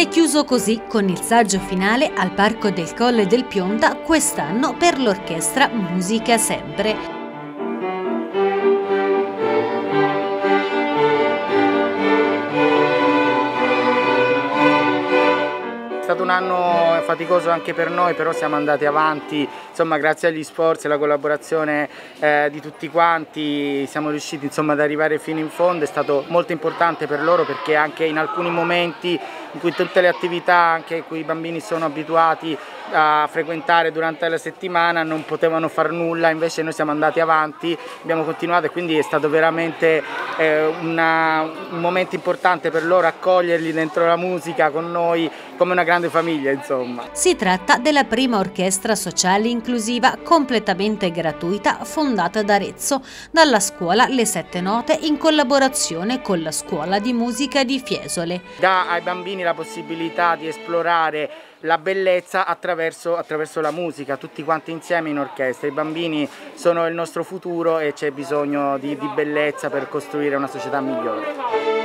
chiuso così con il saggio finale al Parco del Colle del Pionta quest'anno per l'orchestra Musica Sempre. È stato un anno faticoso anche per noi, però siamo andati avanti, insomma, grazie agli sforzi e alla collaborazione di tutti quanti siamo riusciti, insomma, ad arrivare fino in fondo. È stato molto importante per loro perché anche in alcuni momenti in cui tutte le attività anche cui i bambini sono abituati a frequentare durante la settimana non potevano far nulla, invece noi siamo andati avanti, abbiamo continuato e quindi è stato veramente un momento importante per loro accoglierli dentro la musica con noi come una grande famiglia, insomma. Si tratta della prima orchestra sociale inclusiva completamente gratuita fondata ad Arezzo dalla scuola Le Sette Note in collaborazione con la scuola di musica di Fiesole. Dà ai bambini la possibilità di esplorare la bellezza attraverso la musica, tutti quanti insieme in orchestra. I bambini sono il nostro futuro e c'è bisogno di bellezza per costruire una società migliore.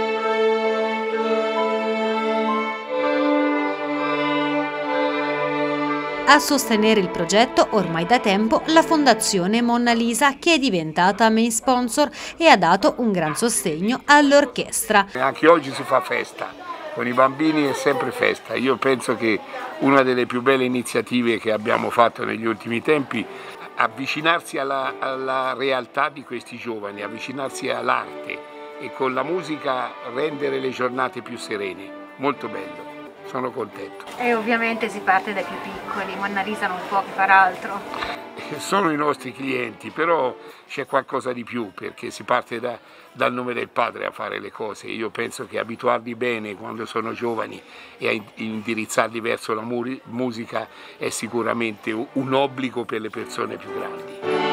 A sostenere il progetto ormai da tempo la Fondazione Monna Lisa, che è diventata main sponsor e ha dato un gran sostegno all'orchestra. Anche oggi si fa festa, con i bambini è sempre festa. Io penso che una delle più belle iniziative che abbiamo fatto negli ultimi tempi è avvicinarsi alla realtà di questi giovani, avvicinarsi all'arte e con la musica rendere le giornate più serene. Molto bello. Sono contento. E ovviamente si parte dai più piccoli, Monna Lisa non può che far altro. Sono i nostri clienti, però c'è qualcosa di più perché si parte dal nome del padre a fare le cose. Io penso che abituarli bene quando sono giovani e a indirizzarli verso la musica è sicuramente un obbligo per le persone più grandi.